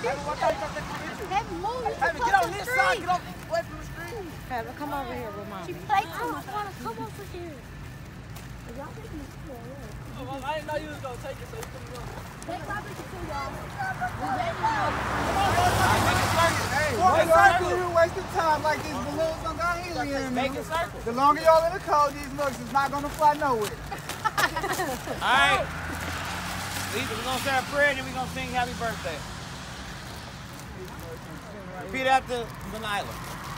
Hey, get on this side. Get away from the street. Hey, come over here with Mom. She played too much. Come over here. I didn't know you was going to take it, so you couldn't go. Take my picture too, y'all. Why you wasting time like these balloons don't got helium in them? The longer y'all in the cold, these mugs is not gonna fly nowhere. Alright. We're gonna say a prayer and then we're gonna sing happy birthday. Repeat after Delilah.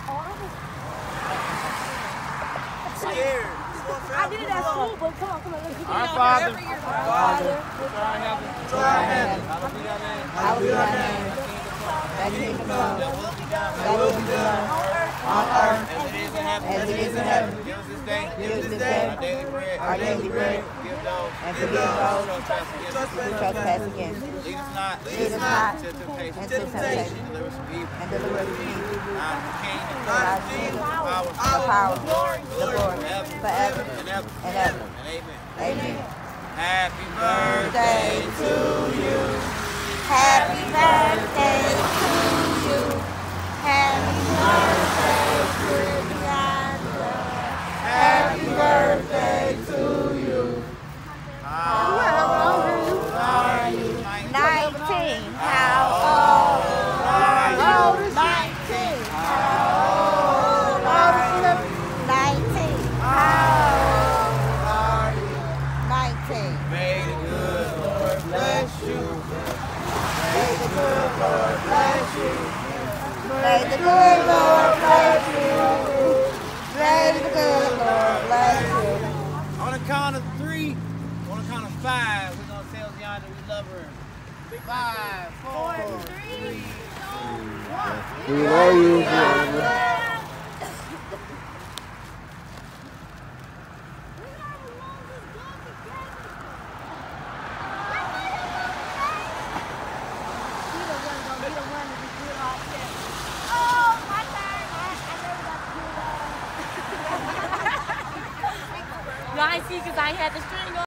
I'm scared. I did it at school, but come on, let's do it. Our Father, Father, which art in heaven, hallowed be thy name. hallowed be thy name. Thy kingdom come. Thy will be done Thy will be done on earth as it is in heaven. as it is in heaven. Give us this day Give us this day our daily bread. our daily bread, Forgive those and forgive those who trespass who trespass against us. against us. Lead us not Lead us not into temptation. into temptation, Deliver us from evil. and deliver us from evil. Thine is the kingdom, For thy is the kingdom, power, the power, glory, the glory, forever and ever. and ever. And amen. Amen. Happy birthday to you. Happy birthday to you. Happy birthday to Yolanda. Happy birthday to you. How old are you? 19. How old are you? 19. How old are you? 19. How old are you? 19. May the good Lord bless you. May the good Lord bless you. May the good Lord bless you. May the good Lord bless you. On the count of 3, on the count of 5, we're going to tell Yolanda we love her. 5, 4, 3, 2, 1. We love you. Oh, my turn. Y'all ain't see because I had the string on.